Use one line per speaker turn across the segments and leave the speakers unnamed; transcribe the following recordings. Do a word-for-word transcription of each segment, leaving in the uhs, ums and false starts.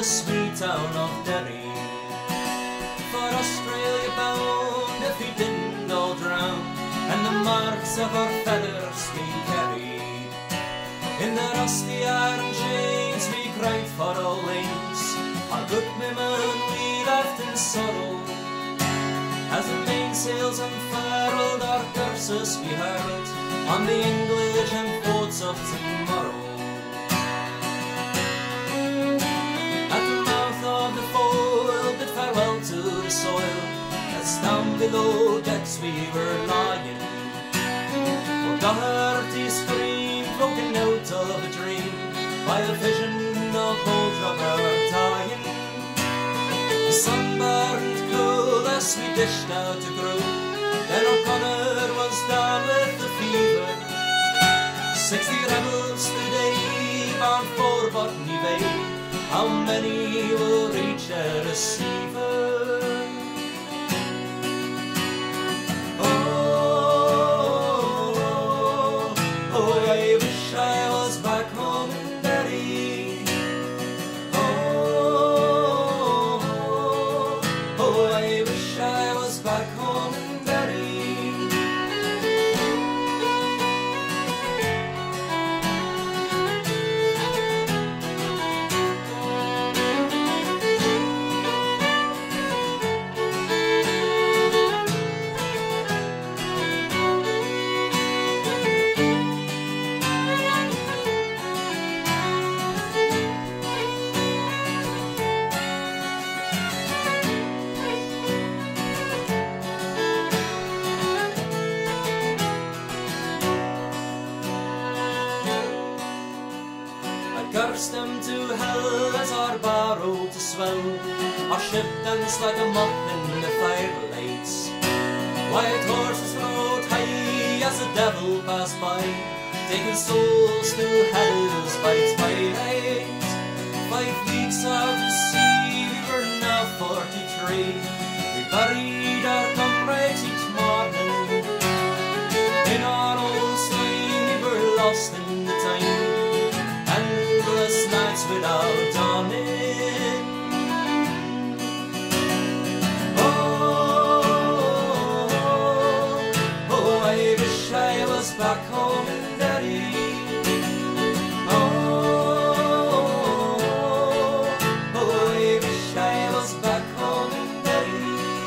the sweet town of Derry. For Australia bound if we didn't all drown, and the marks of our feathers we carried. In the rusty iron chains we cried for our lanes, our good women we left in sorrow. As the mainsails unfurled, our curses we hurled on the English and boats of tomorrow. At the mouth of the foil bid farewell to the soil, as down below decks we were lying. For Doherty scream broken out of a dream by a vision of old Robert dying. The sun burned cold as we dished out to grow, then O'Connor was down with the fever. Sixty rebels today bound for Botany Bay, how many will reach the receiver? Oh, oh, I wish I was back home in Derry. Oh, oh, I wish I was back home in Derry. Cursed them to hell as our barrow to swell, our ship danced like a moth in the firelights. White horses rode high as the devil passed by, taking souls to hells by twilight. Five weeks out to sea, we were now forty-three. We buried our comrades each morning. In our own slime we were lost in the time, endless nights without dawning. Oh, oh, I wish I was back home in Derry. Oh, oh, I wish I was back home in Derry.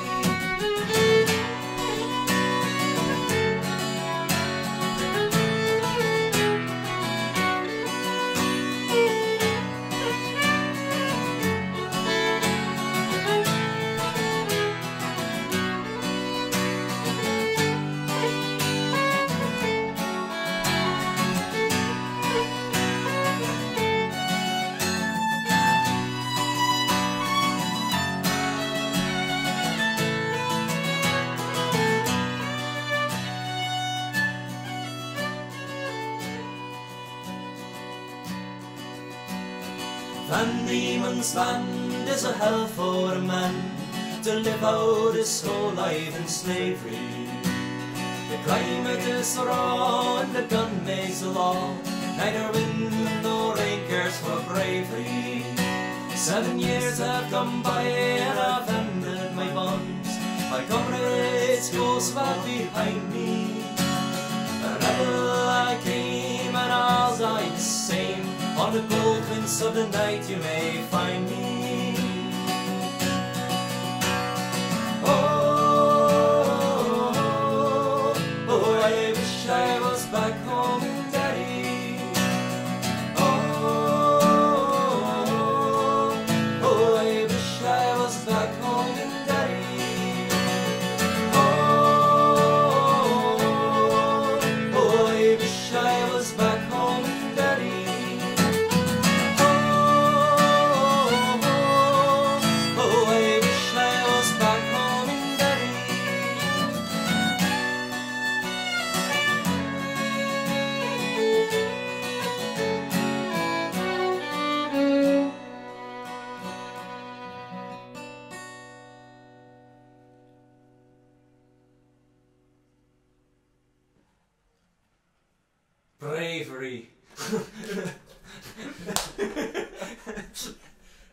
Van Diemen's Land is a hell for a man to live out his whole life in slavery. The climate is raw and the gun makes the law, neither wind nor rain cares for bravery. Seven years have come by and I've ended my bonds, my comrades close back behind me. A rebel I came and I'll die the same, on the cold winds of the night you may find me. Oh, oh, I wish I was back home in Derry. Oh, oh, I wish I was back home in Derry. Oh, oh, I wish I was back home in Derry. Bravery.